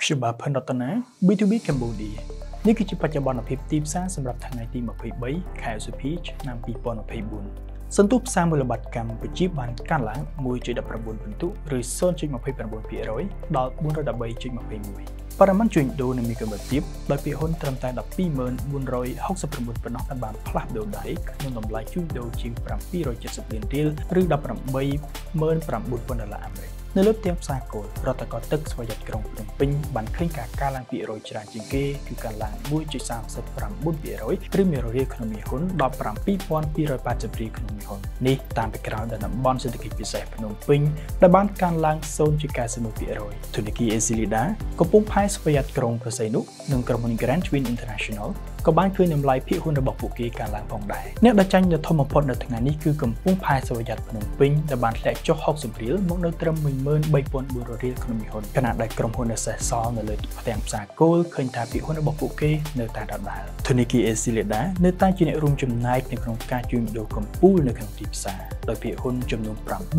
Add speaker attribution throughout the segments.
Speaker 1: ខ្ញុំបាទផនរតនា B2B Cambodia នេះគឺជាបច្ចុប្បន្នភាពទីផ្សារសម្រាប់ថ្ងៃទី23ខែឧសភាឆ្នាំ2024សន្ទុះផ្សារមូលបត្រកម្ពុជាបានកើនឡើង 1.19 ពិន្ទុឬ 0.29% ដល់ 413.21 បរិមាណជួញដូរនៅមានកម្រិតទាបដោយពាក្យហ៊ុនត្រឹមតែ 12,469 ប៉ុណ្ណោះដែលបានផ្លាស់ប្ដូរដៃក្នុងតម្លៃជួញដូរជាង 770 លានរៀលឬ $18,900 អាមេរិកនៅលើផ្ទាំងផ្សារគោលរដ្ឋាភិបាលទឹកស្វយ័តក្រុងភ្នំពេញបានឃើញការកើនឡើងពី100ច្រើនជាងគេគឺកើនឡើង 1.39% ឬ100រៀលក្នុងមួយហ៊ុនដល់ 7,280 រៀលក្នុងមួយហ៊ុននេះតាមពីក្រោយដែលតំបន់សេដ្ឋកិច្ចពិសេសភ្នំពេញដែលបានកើនឡើង 0.91% ធនាគារ Exilida កំពុងផែស្វយ័តក្រុងប្រស័យនុនិងក្រុមហ៊ុន Grand Twin International ក៏បានឃើញតម្លៃភាគហ៊ុនរបស់ពួកគេកើនឡើងផងដែរអ្នកដែលចាញ់នៅធំបំផុតនៅថ្ងៃនេះគឺកំពុងផែស្វយ័តភ្នំពេញដែលបានធ្លាក់ចុះ60រៀលមកនៅត្រឹម 13,400 រៀលក្នុងមួយហ៊ុនខណៈដែលក្រុមហ៊ុនសេសសល់នៅលើផ្ទាំងផ្សារគោលឃើញថាភាគហ៊ុនរបស់ពួកគេនៅតែដដែលធនាគារ Exilida នៅតែជាអ្នករួមចំណែកនៅក្នុងការជួញដូរកំពូលនៅក្នុងទីផ្សារដោយភាគហ៊ុនចំនួន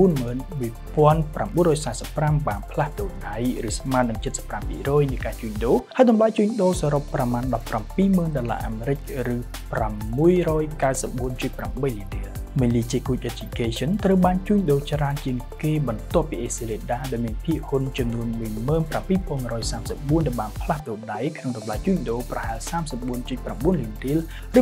Speaker 1: 92,945 បានផ្លាស់ប្ដូរដៃឬស្មើនឹង 75% នៃការជួញដូរហើយតម្លៃជួញដូរសរុបប្រមាណ $17,000 អាមេរិកឬ $694.8 លានរៀលMainly Good Education ត្រូវបានជួញដូរច្រើនជាងគេបន្ទាប់ពី Exilida ដែលមានភាគហ៊ុនចំនួន 17,134 ដែលបានផ្លាស់ប្ដូរដៃក្នុងតម្លៃជួញដូរប្រហែល 34.9 លានរៀលឬ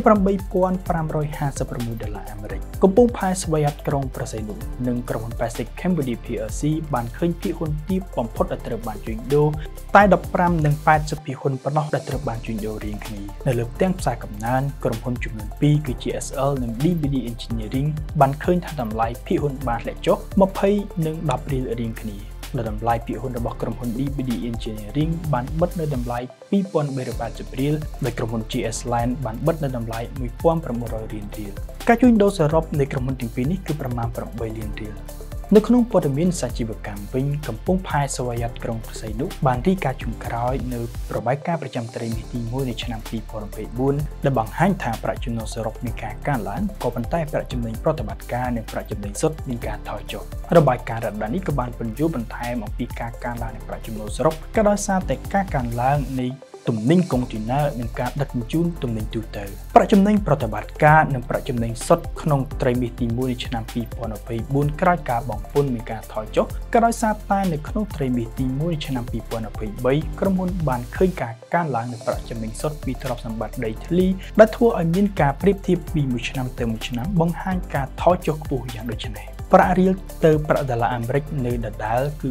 Speaker 1: $8,556 អាមេរិកកំពុងផែស្វយ័តក្រុងប្រស័យនុនិងក្រុមហ៊ុន Pacific Cambodia PLC បានឃើញភាគហ៊ុនទាបបំផុតដែលត្រូវបានជួញដូរតែ 15 និង 80 ភាគហ៊ុនប៉ុណ្ណោះដែលត្រូវបានជួញដូររៀងគ្នានៅលើផ្ទាំងផ្សារកំណើនក្រុមហ៊ុនចំនួន 2 គឺ GSL និង DBD Engineering បានឃើញថាតម្លៃភាគហ៊ុនបានធ្លាក់ចុះ 20 និង 10 រៀលរៀងគ្នាដោយតម្លៃភាគហ៊ុនរបស់ក្រុមហ៊ុន DBD Engineering បានបិទនៅតម្លៃ 2,380 រៀលដោយក្រុមហ៊ុន GS Land បានបិទនៅតម្លៃ 1,900 រៀលការជួញដូរសរុបនៃក្រុមហ៊ុនទាំងពីរនេះគឺប្រមាណ 8 លានរៀលនៅក្នុងព័ត៌មានសាជីវកម្មវិញកំពុងផែស្វយ័តក្រុងប្រស័យនុបានរាយការណ៍ជុំក្រោយនៅរបាយការណ៍ប្រចាំត្រីមាសទី1នៃឆ្នាំ2024ដែលបង្ហាញថាប្រាក់ចំណូលសរុបមានការកើនឡើងក៏ប៉ុន្តែប្រាក់ចំណេញប្រតិបត្តិការនិងប្រាក់ចំណេញសុទ្ធមានការថយចុះរបាយការណ៍រដូវនេះក៏បានពន្យល់បន្ថែមអំពីការកើនឡើងនៃប្រាក់ចំណូលសរុបក៏ដោយសារតែការកើនឡើងនៃទំនិញកុងតឺន័រនិងការដឹកជញ្ជូនទំនិញទូទៅប្រាក់ចំណេញប្រតិបត្តិការនិងប្រាក់ចំណេញសុទ្ធក្នុងត្រីមាសទី1នៃឆ្នាំ2024ក្រោយការបង់ពន្ធមានការថយចុះក៏ដោយសារតែនៅក្នុងត្រីមាសទី1នៃឆ្នាំ2023ក្រុមហ៊ុនបានឃើញការកើនឡើងនៃប្រាក់ចំណេញសុទ្ធពីទ្រព្យសម្បត្តិដីធ្លីដែលធ្វើឲ្យមានការប្រៀបធៀបពីមួយឆ្នាំទៅមួយឆ្នាំបង្ហាញការថយចុះខ្ពស់យ៉ាងដូចនេះប្រាក់រៀលទៅប្រាក់ដុល្លារអាមេរិកនៅដដែលគឺ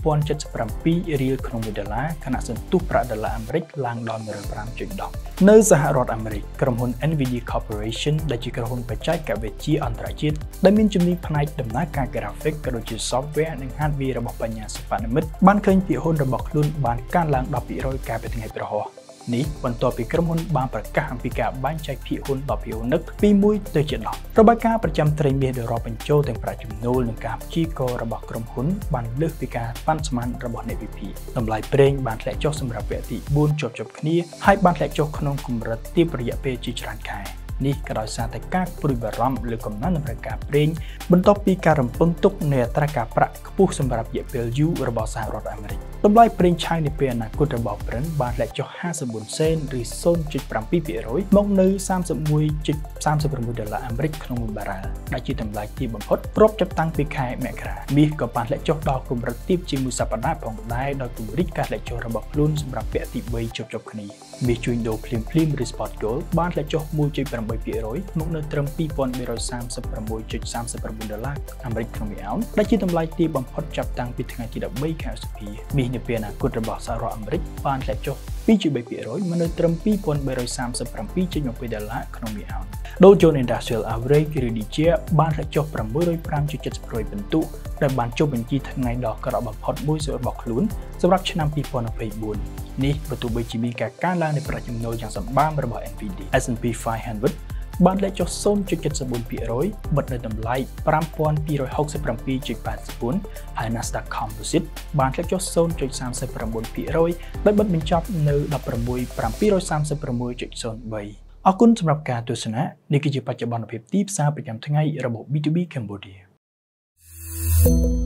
Speaker 1: 4,077 រៀលក្នុង$1ខណៈសន្ទុះប្រាក់ដុល្លារអាមេរិកឡើងដល់ 105.10 នៅសហរដ្ឋអាមេរិកក្រុមហ៊ុន Nvidia Corporation ដែលជាក្រុមហ៊ុនបច្ចេកវិទ្យាអន្តរជាតិដែលមានជំនាញផ្នែកដំណើរការ Graphic ក៏ដូចជា Software និង Hardware របស់បញ្ញាសិប្បនិម្មិតបានឃើញភាគហ៊ុនរបស់ខ្លួនបានកើនឡើង 10% កាលពីថ្ងៃប្រហោះនេះបន្ទាប់ពីក្រុមហ៊ុនបានប្រកាសអំពីការបែងចែកភាគហ៊ុនដល់ភាគហ៊ុននឹកពី1ទៅជា10របាយការណ៍ប្រចាំត្រីមាសដែលរាប់បញ្ចូលទាំងប្រាក់ចំណូលនិងការព្យាករណ៍របស់ក្រុមហ៊ុនបានលើសពីការប៉ាន់ស្មានរបស់អ្នកវិភាគតម្លៃប្រេងបានធ្លាក់ចុះសម្រាប់វគ្គទី4ជាប់គ្នាហើយបានធ្លាក់ចុះក្នុងកម្រិតទាបរយៈពេលជាច្រើនខែនេះក៏ដោយសារតែការព្រួយបារម្ភលើកំណើនតម្រូវការប្រេងបន្ទាប់ពីការរំពឹងទុកនៃអត្រាការប្រាក់ខ្ពស់សម្រាប់រយៈពេលយូររបស់សហរដ្ឋអាមេរិកតម្លៃប្រេងឆៅនាពេលអនាគតរបស់ Brent បានធ្លាក់ចុះ54សេនឬ 0.7% មកនៅ$31.39 អាមេរិកក្នុង1បារ៉ែលដែលជាតម្លៃទាបបំផុតរាប់ចាប់តាំងពីខែមករាមាសក៏បានធ្លាក់ចុះដល់កម្រិតទាបជាងមួយសប្តាហ៍ផងដែរដោយពង្រីកការធ្លាក់ចុះរបស់ខ្លួនសម្រាប់វគ្គទី3ជាប់គ្នាមាសជួញដូរភ្លាមឬ Spot Gold បានធ្លាក់ចុះ 1.8% មកនៅត្រឹម $2,336.39 អាមេរិកក្នុង1អោនដែលជាតម្លៃទាបបំផុតចាប់តាំងពីថ្ងៃទី13ខែឧសភាមាសនាពេលអនាគតរបស់សហរដ្ឋអាមេរិកបានធ្លាក់ចុះ 2.3% មកនៅត្រឹម $2,337.20 ក្នុង1អោនDow Jones Industrial Average ឬ DJI បានធ្លាក់ចុះ 605.70 ពិន្ទុដែលបានចុះបញ្ជីថ្ងៃដ៏អាក្រក់បំផុតមួយរបស់ខ្លួនសម្រាប់ឆ្នាំ2024នេះបើទោះបីជាមានការកើនឡើងនៃប្រាក់ចំណូលយ៉ាងសម្បើមរបស់ Nvidia S&P 500បានធ្លាក់ចុះ 0.74% បិទនៅតម្លៃ 5,267.84 ហើយ Nasdaq Composite បានធ្លាក់ចុះ 0.39% ដោយបិទបញ្ចប់នៅ 16,736.03 អរគុណសម្រាប់ការទស្សនានេះគឺជាបច្ចុប្បន្នភាពទីផ្សារប្រចាំថ្ងៃរបស់ B2B Cambodia